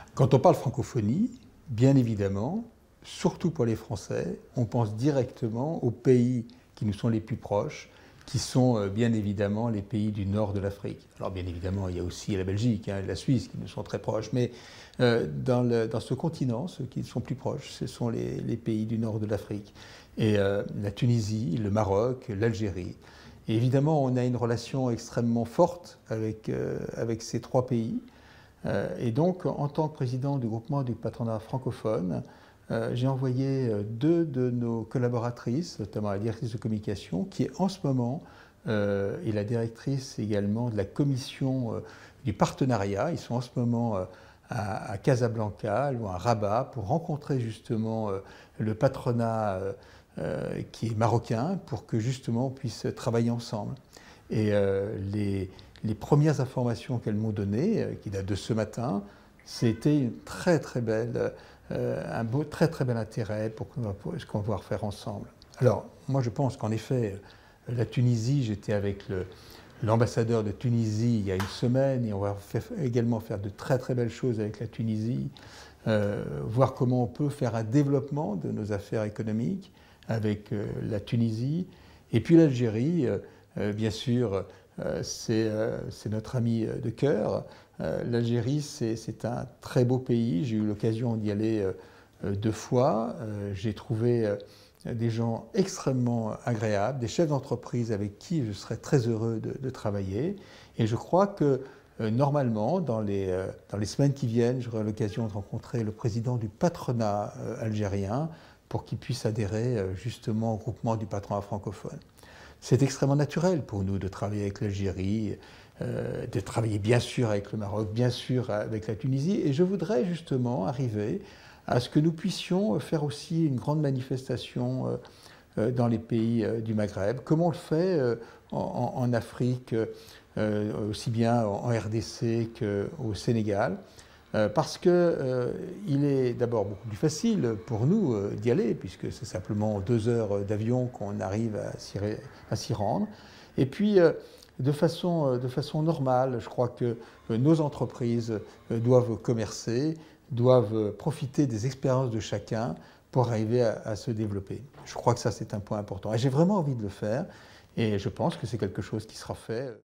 Quand on parle francophonie, bien évidemment, surtout pour les Français, on pense directement aux pays qui nous sont les plus proches, qui sont bien évidemment les pays du nord de l'Afrique. Alors bien évidemment, il y a aussi la Belgique et la Suisse qui nous sont très proches, mais dans ce continent, ceux qui sont plus proches, ce sont les pays du nord de l'Afrique. Et la Tunisie, le Maroc, l'Algérie. Et évidemment, on a une relation extrêmement forte avec ces trois pays. Et donc, en tant que président du groupement du patronat francophone, j'ai envoyé deux de nos collaboratrices, notamment la directrice de communication, qui est en ce moment est la directrice également de la commission du partenariat. Ils sont en ce moment à Casablanca ou à Rabat pour rencontrer justement le patronat qui est marocain pour que justement on puisse travailler ensemble. Et les premières informations qu'elles m'ont données, qui datent de ce matin, c'était une très belle, un beau, très bel intérêt pour ce qu'on va pouvoir faire ensemble. Alors, moi je pense qu'en effet, la Tunisie, j'étais avec l'ambassadeur de Tunisie il y a une semaine et on va également faire de très belles choses avec la Tunisie, voir comment on peut faire un développement de nos affaires économiques avec la Tunisie. Et puis l'Algérie, bien sûr, c'est notre ami de cœur. L'Algérie, c'est un très beau pays. J'ai eu l'occasion d'y aller deux fois. J'ai trouvé des gens extrêmement agréables, des chefs d'entreprise avec qui je serais très heureux de travailler. Et je crois que normalement, dans les semaines qui viennent, j'aurai l'occasion de rencontrer le président du patronat algérien pour qu'il puisse adhérer justement au groupement du patronat francophone. C'est extrêmement naturel pour nous de travailler avec l'Algérie, de travailler bien sûr avec le Maroc, bien sûr avec la Tunisie. Et je voudrais justement arriver à ce que nous puissions faire aussi une grande manifestation dans les pays du Maghreb, comme on le fait en Afrique, aussi bien en RDC qu'au Sénégal. Parce qu'il est d'abord beaucoup plus facile pour nous d'y aller, puisque c'est simplement 2 heures d'avion qu'on arrive à s'y rendre. Et puis, de façon normale, je crois que nos entreprises doivent commercer, doivent profiter des expériences de chacun pour arriver à se développer. Je crois que ça, c'est un point important. Et j'ai vraiment envie de le faire, et je pense que c'est quelque chose qui sera fait.